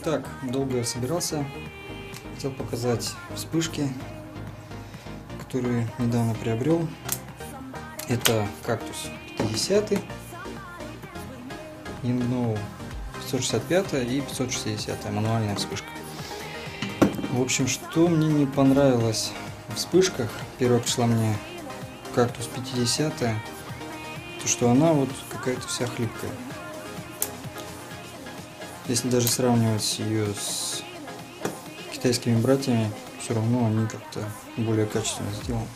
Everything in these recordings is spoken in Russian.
Итак, долго я собирался, хотел показать вспышки, которые недавно приобрел. Это кактус 50, Yingnuo 565 и 560, мануальная вспышка. В общем, что мне не понравилось в вспышках, первая пришла мне кактус 50, то что она вот какая-то вся хлипкая. Если даже сравнивать ее с китайскими братьями, все равно они как-то более качественно сделаны.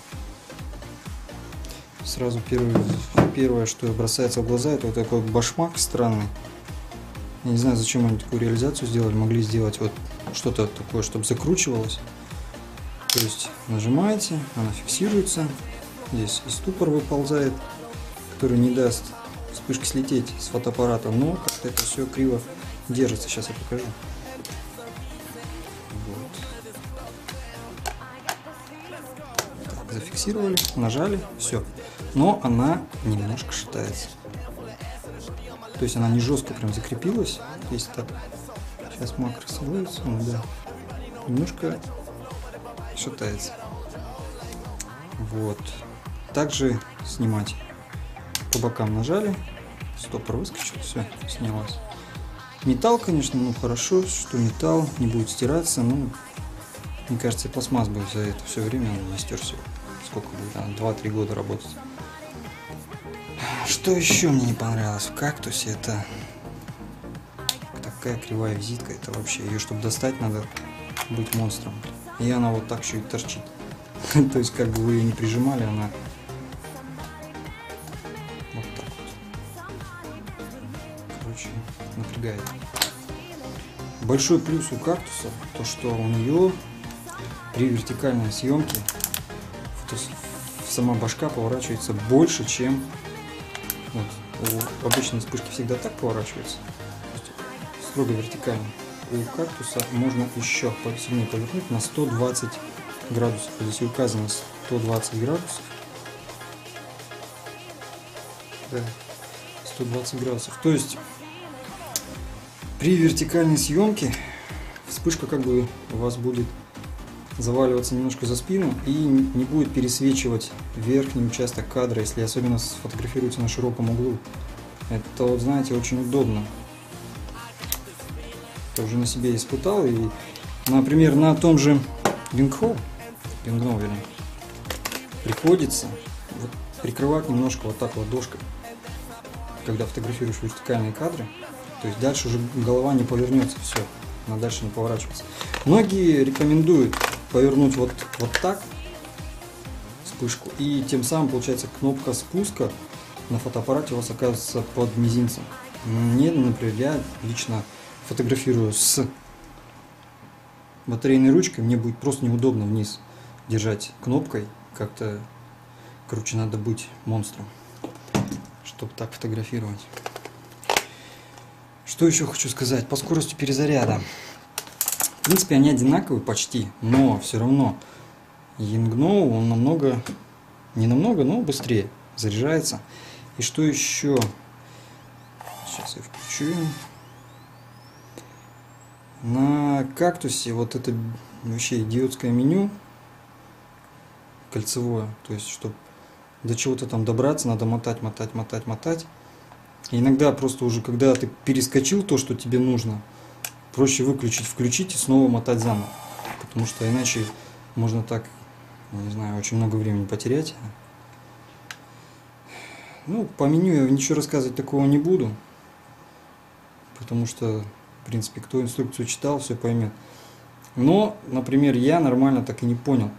Сразу первое, что бросается в глаза, это вот такой башмак странный. Я не знаю, зачем они такую реализацию сделали. Могли сделать вот что-то такое, чтобы закручивалось. То есть нажимаете, она фиксируется. Здесь и ступор выползает, который не даст вспышке слететь с фотоаппарата, но как-то это все криво держится. Сейчас я покажу. Вот. Так, зафиксировали, нажали, все. Но она немножко шатается. То есть она не жестко прям закрепилась. Если так, сейчас макрос выводится, ну да, немножко шатается. Вот. Также снимать по бокам нажали, стопор выскочил, все, снялось. Металл, конечно, ну хорошо, что металл не будет стираться, ну, мне кажется, и пластмасс бы за это все время не стерся. Сколько будет, 2-3 года работать. Что еще мне не понравилось в кактусе, это такая кривая визитка, это вообще, ее чтобы достать, надо быть монстром. И она вот так еще и торчит. То есть как бы вы ее не прижимали, она вот так вот. Короче, напрягает. Большой плюс у кактуса, то что у нее при вертикальной съемке сама башка поворачивается больше, чем вот, у обычной вспышки всегда так поворачивается, строго вертикально. У кактуса можно еще сильнее повернуть на 120 градусов. Здесь указано 120 градусов. Да, 120 градусов. То есть при вертикальной съемке вспышка как бы у вас будет заваливаться немножко за спину и не будет пересвечивать верхний участок кадра, если особенно сфотографируется на широком углу. Это вот, знаете, очень удобно. Я уже на себе испытал, и, например, на том же Yingnuo, вернее, приходится вот прикрывать немножко вот так ладошкой, когда фотографируешь вертикальные кадры. То есть дальше уже голова не повернется, все, она дальше не поворачивается. Многие рекомендуют повернуть вот так вспышку, и тем самым получается кнопка спуска на фотоаппарате у вас оказывается под мизинцем. Мне, например, я лично фотографирую с батарейной ручкой, мне будет просто неудобно вниз держать кнопкой, как-то, короче, надо быть монстром, чтобы так фотографировать. Что еще хочу сказать по скорости перезаряда. В принципе, они одинаковые почти, но все равно Yingnuo, он не намного, но быстрее заряжается. И что еще? Сейчас я включу. На кактусе вот это вообще идиотское меню кольцевое, то есть, чтобы до чего-то там добраться, надо мотать. И иногда просто уже, когда ты перескочил то, что тебе нужно, проще выключить, включить и снова мотать заново. Потому что иначе можно так, не знаю, очень много времени потерять. Ну, по меню я ничего рассказывать такого не буду. Потому что, в принципе, кто инструкцию читал, все поймет. Но, например, я нормально так и не понял,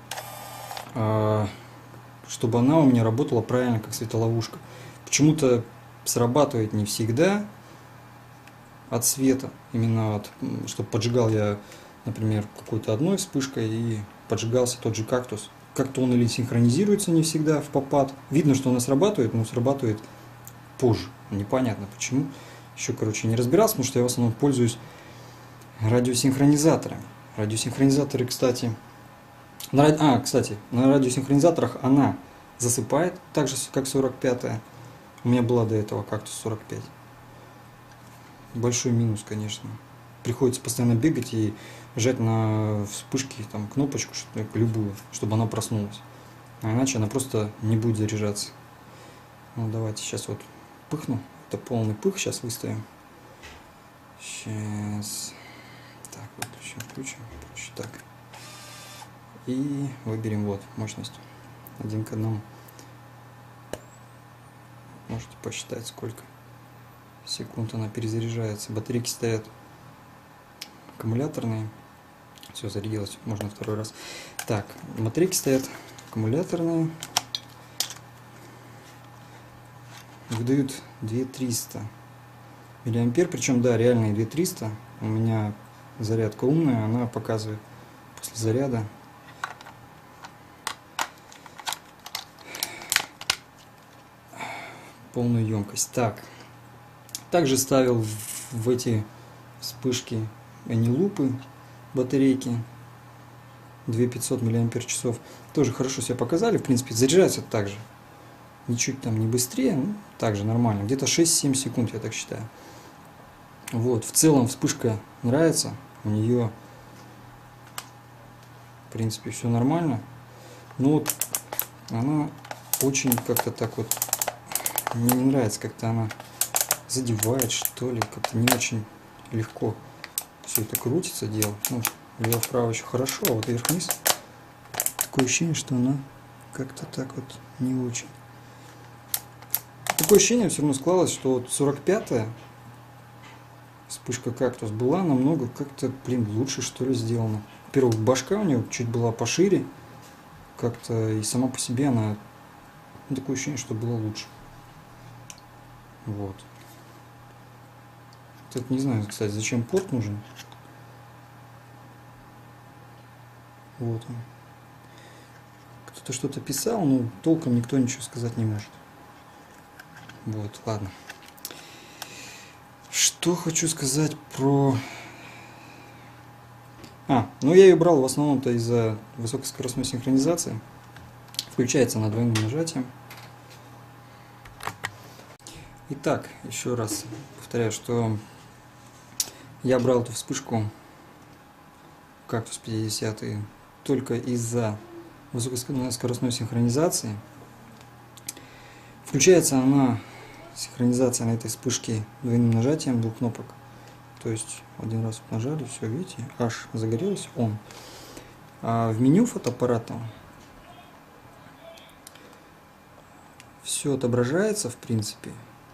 чтобы она у меня работала правильно, как светоловушка. Почему-то срабатывает не всегда от света, именно вот, чтобы поджигал я, например, какой-то одной вспышкой и поджигался тот же кактус. Как-то он или синхронизируется не всегда в попад. Видно, что она срабатывает, но срабатывает позже. Непонятно почему. Еще, короче, не разбирался, потому что я в основном пользуюсь радиосинхронизаторами. Радиосинхронизаторы, кстати, на радиосинхронизаторах она засыпает, так же, как 45-я. У меня была до этого кактус 45. Большой минус, конечно. приходится постоянно бегать и жать на вспышке там кнопочку любую, чтобы она проснулась. А иначе она просто не будет заряжаться. Ну, давайте сейчас вот пыхну. Это полный пых сейчас выставим. Сейчас. Так, включим. Так. И выберем вот мощность 1 к 1. Можете посчитать, сколько секунд она перезаряжается. Батарейки стоят аккумуляторные. Все, зарядилось, можно второй раз. Так, батарейки стоят аккумуляторные. Выдают 2300 миллиампер, причем, да, реальные 2300. У меня зарядка умная, она показывает после заряда полную емкость. Так, также ставил в эти вспышки лупы батарейки 2500 мАч. Тоже хорошо себя показали, в принципе, заряжается так же. Ничуть там не быстрее, ну, также нормально. Где-то 6-7 секунд, я так считаю. Вот, в целом вспышка нравится. У нее, в принципе, все нормально. Но вот она очень как-то так вот, мне не нравится, как-то она задевает, что ли, как-то не очень легко все это крутится дело. Ну, влево-вправо еще хорошо, а вот вверх-вниз такое ощущение, что она как-то так вот не очень. Такое ощущение все равно складывалось, что вот 45-я вспышка кактус была намного как-то, блин, лучше, что ли, сделана. Во-первых, башка у нее чуть была пошире, как-то и сама по себе она, ну, такое ощущение, что было лучше. Вот. Тут не знаю, кстати, зачем порт нужен. Вот он. Кто-то что-то писал, но толком никто ничего сказать не может. Вот, ладно. Что хочу сказать про... ну я ее брал в основном-то из-за высокоскоростной синхронизации. Включается она двойным нажатием. Итак, еще раз повторяю, что я брал эту вспышку Cactus 50 только из-за высокоскоростной синхронизации. Включается она, синхронизация на этой вспышке, двойным нажатием двух кнопок. То есть один раз нажали, все, видите, аж загорелось он. А в меню фотоаппарата все отображается, в принципе.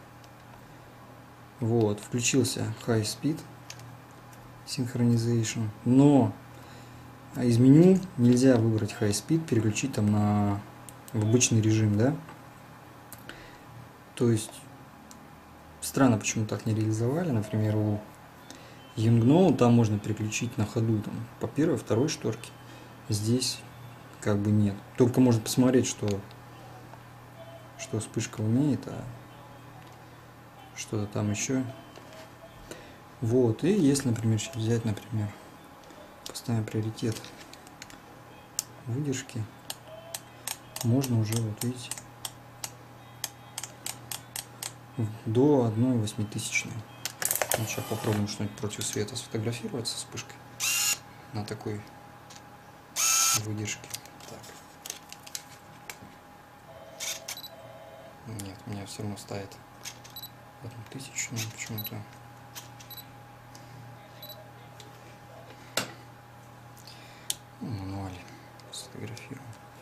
Вот, включился High Speed Synchronization, но из меню нельзя выбрать High Speed, переключить там в обычный режим, да. То есть странно, почему так не реализовали. Например, у Yongnuo там можно переключить на ходу там, по первой, второй шторке. Здесь как бы нет. Только можно посмотреть, что вспышка умеет, а что-то там еще. Вот, и если, например, сейчас взять, например, поставим приоритет выдержки, можно уже, вот видите, до 1/8000. Сейчас попробуем что-нибудь против света сфотографировать со вспышкой на такой выдержке. Так. Нет, у меня все равно ставит 1000 почему-то. В мануале сфотографируем.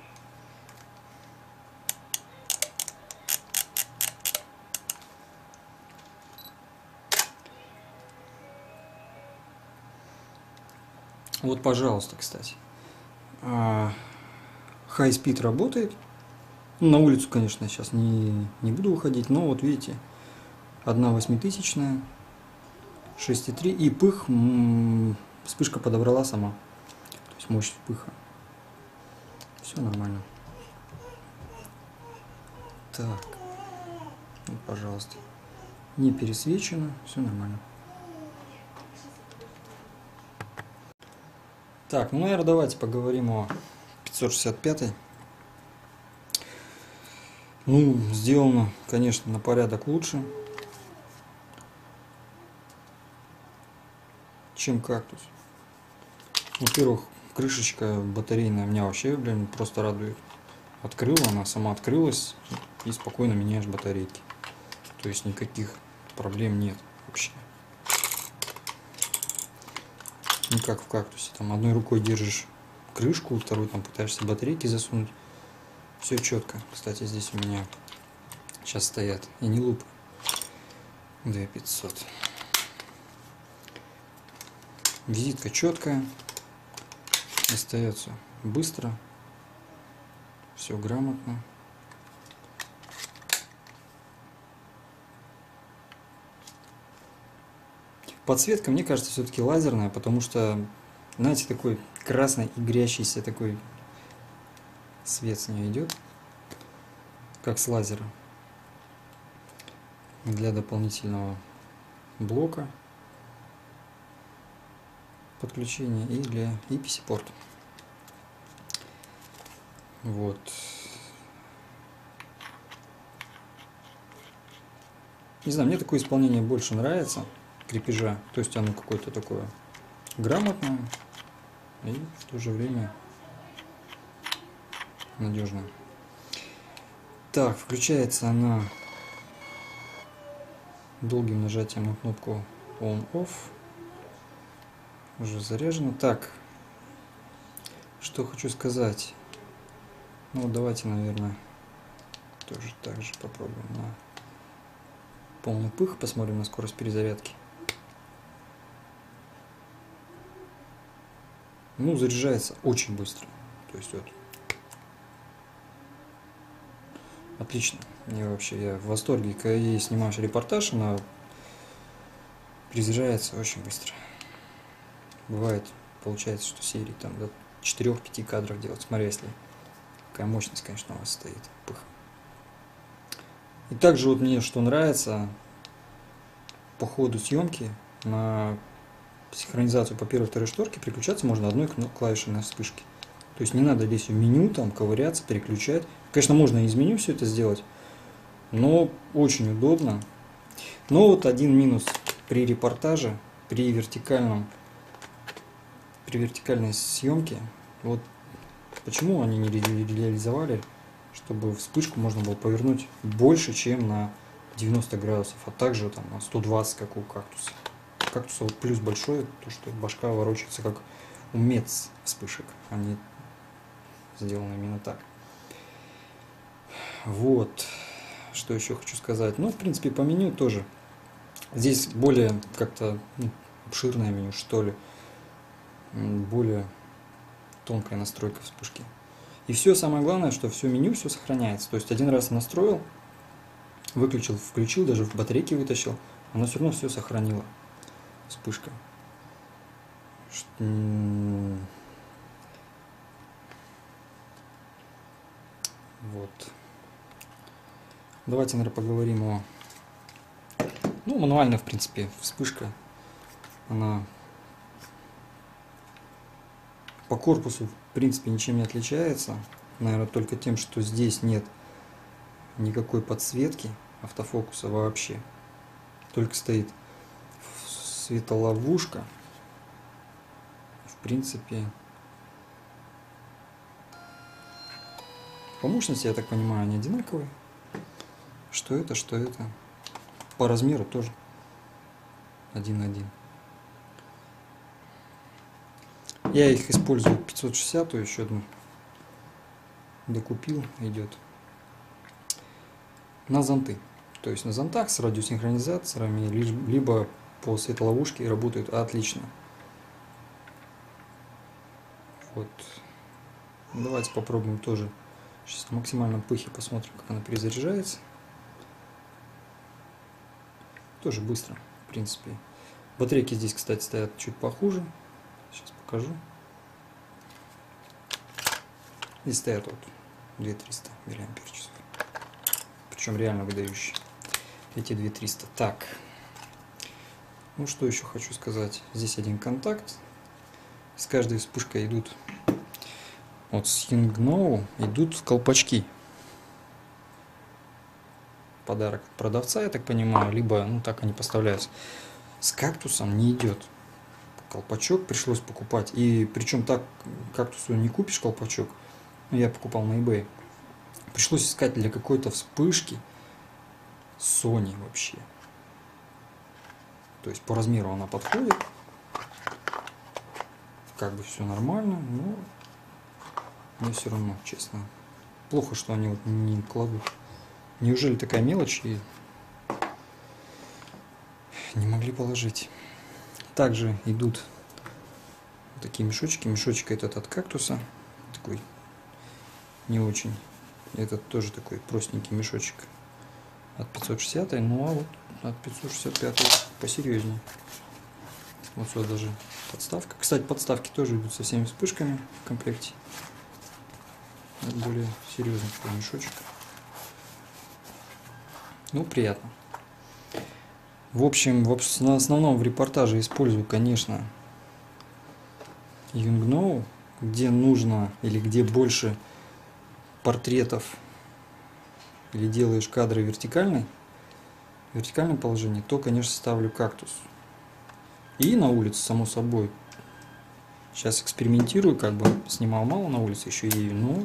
Вот, пожалуйста, кстати. High Speed работает. На улицу, конечно, сейчас не буду выходить, но вот видите, 1/8000, 6,3 и пых вспышка подобрала сама. То есть мощь пыха. Все нормально. Так, вот, пожалуйста. Не пересвечено, все нормально. Так, ну, наверное, давайте поговорим о 565. Ну, сделано, конечно, на порядок лучше, чем кактус. Во-первых, крышечка батарейная меня вообще, блин, просто радует. Открыла, она сама открылась и спокойно меняешь батарейки. То есть никаких проблем нет вообще. Не как в кактусе. Там одной рукой держишь крышку, второй там пытаешься батарейки засунуть. Все четко. Кстати, здесь у меня сейчас стоят и не лупы. 2500. Визитка четкая. Остается быстро. Все грамотно. Подсветка, мне кажется, все-таки лазерная, потому что, знаете, такой красный игрящийся такой свет с нее идет, как с лазера, для дополнительного блока подключения и для EPC-порта. Вот. Не знаю, мне такое исполнение больше нравится, крепежа. То есть оно какое-то такое грамотное и в то же время надежное. Так, включается она долгим нажатием на кнопку On-Off. Уже заряжено. Так, что хочу сказать. Ну, давайте, наверное, тоже так же попробуем на полный пых. Посмотрим на скорость перезарядки. Ну, заряжается очень быстро. То есть вот. Отлично. Я в восторге. Когда я снимаешь репортаж, она перезаряжается очень быстро. Бывает, получается, что серии там до 4-5 кадров делать. Смотря, если какая мощность, конечно, у вас стоит. Пых. И также вот мне что нравится, по ходу съемки на синхронизацию по первой и второй шторке переключаться можно одной клавишей на вспышке. То есть не надо лезть в меню, там ковыряться, переключать. Конечно, можно из меню все это сделать, но очень удобно. Но вот один минус при репортаже, при вертикальной съемке, вот почему они не реализовали, чтобы вспышку можно было повернуть больше, чем на 90 градусов, а также там на 120, как у кактуса. У кактуса вот плюс большой, то что башка ворочается как у мец вспышек, они сделаны именно так. Вот, что еще хочу сказать. Ну, в принципе, по меню тоже. Здесь более как-то обширное меню, что ли. Более тонкая настройка вспышки. И все самое главное, что все меню, все сохраняется. То есть один раз настроил, выключил, включил, даже в батарейки вытащил, оно все равно все сохранило. Вспышка. Вот. Давайте, наверное, поговорим о... Ну, мануально, в принципе, вспышка. Она по корпусу, в принципе, ничем не отличается. Наверное, только тем, что здесь нет никакой подсветки автофокуса вообще. Только стоит светоловушка. В принципе, по мощности, я так понимаю, они одинаковые. Что это, что это. По размеру тоже 1:1. Я их использую 560, еще одну докупил, идет на зонты. То есть на зонтах с радиосинхронизаторами, либо по светоловушке работают отлично. Вот. Давайте попробуем тоже. Сейчас на максимальном пыхе посмотрим, как она перезаряжается. Тоже быстро, в принципе. Батарейки здесь, кстати, стоят чуть похуже. Сейчас покажу. Здесь стоят вот 2300 мАч. Причем реально выдающие. Эти 2300. Так. Ну что еще хочу сказать. Здесь один контакт. С каждой вспышкой идут, вот с Yingno идут колпачки. Подарок от продавца, я так понимаю, либо, ну так они поставляются. С кактусом не идет колпачок пришлось покупать. И причем так кактусу не купишь колпачок. Я покупал на eBay. Пришлось искать для какой-то вспышки Sony вообще. То есть по размеру она подходит. Как бы все нормально, но мне все равно, честно. Плохо, что они вот не кладут. Неужели такая мелочь и не могли положить? Также идут такие мешочки. Мешочек этот от кактуса. Такой не очень. Этот тоже такой простенький мешочек от 560, ну а вот от 565 посерьезнее. Вот сюда даже подставка. Кстати, подставки тоже идут со всеми вспышками в комплекте. Это более серьезный такой мешочек. Ну, приятно. В общем, на основном в репортаже использую, конечно, Yongnuo, где нужно или где больше портретов или делаешь кадры в вертикальном положении, то, конечно, ставлю кактус. И на улице, само собой. Сейчас экспериментирую, как бы снимал мало на улице еще ею, но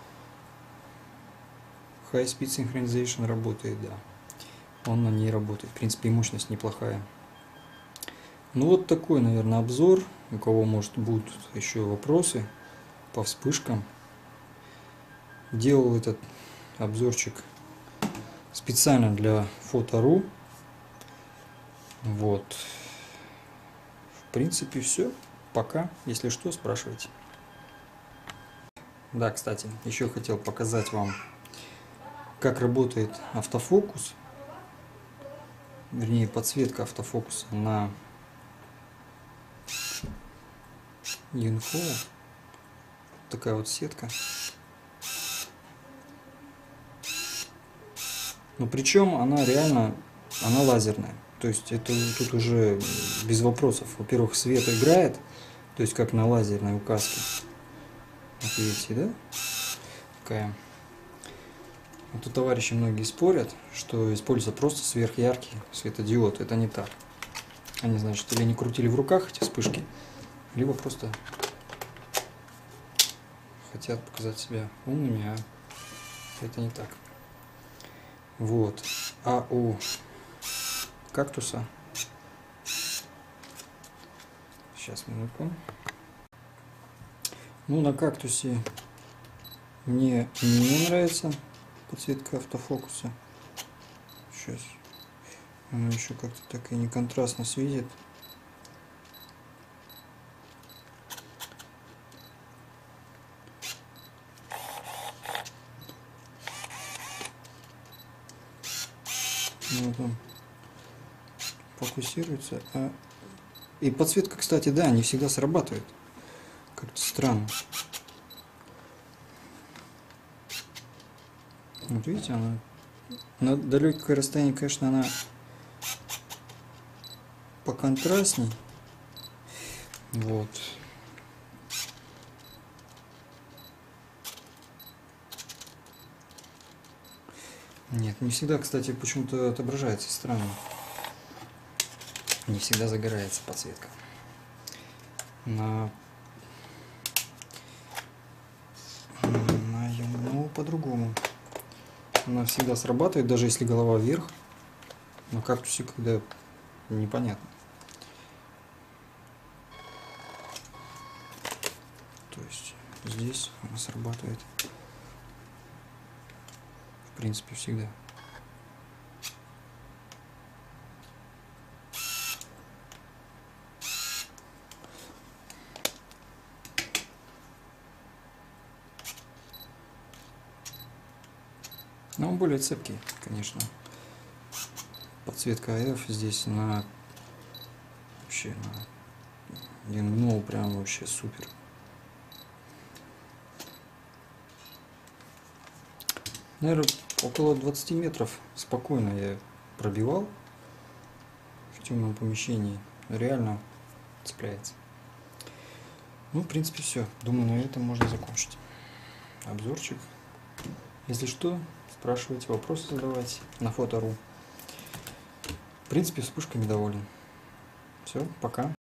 High Speed Synchronization работает, да. Он на ней работает. В принципе, и мощность неплохая. Ну вот такой, наверное, обзор. У кого, может, будут еще вопросы по вспышкам. Делал этот обзорчик специально для Фото.ру. Вот. В принципе, все. Пока. Если что, спрашивайте. Да, кстати, еще хотел показать вам, как работает автофокус. Вернее, подсветка автофокуса на Yongnuo. Такая вот сетка. Но причем она реально, она лазерная. То есть это тут уже без вопросов. Во-первых, свет играет, то есть как на лазерной указке. Вот видите, да? Такая. Вот тут товарищи многие спорят, что используется просто сверхяркий светодиод. Это не так. Они, значит, или не крутили в руках эти вспышки, либо просто хотят показать себя умными, а это не так. Вот. А у кактуса, сейчас, минутку. Ну, на кактусе мне не нравится подсветка автофокуса. Сейчас. Она еще как-то так и не контрастно светит. Вот он фокусируется. И подсветка, кстати, да, не всегда срабатывает. Как-то странно. Вот видите, она на далекое расстояние, конечно, она поконтрастней. Вот. Нет, не всегда, кстати, почему-то отображается странно. Не всегда загорается подсветка. На Yongnuo по-другому. Она всегда срабатывает, даже если голова вверх. На кактусе, когда непонятно. То есть здесь она срабатывает, в принципе, всегда. Но он более цепкий, конечно. Подсветка AF здесь на вообще на Yongnuo прям вообще супер. Наверное, около 20 метров спокойно я пробивал в темном помещении. Реально цепляется. Ну, в принципе, все. Думаю, на этом можно закончить обзорчик. Если что, спрашивайте, вопросы задавайте на Фото.ру. В принципе, вспышками доволен. Все, пока.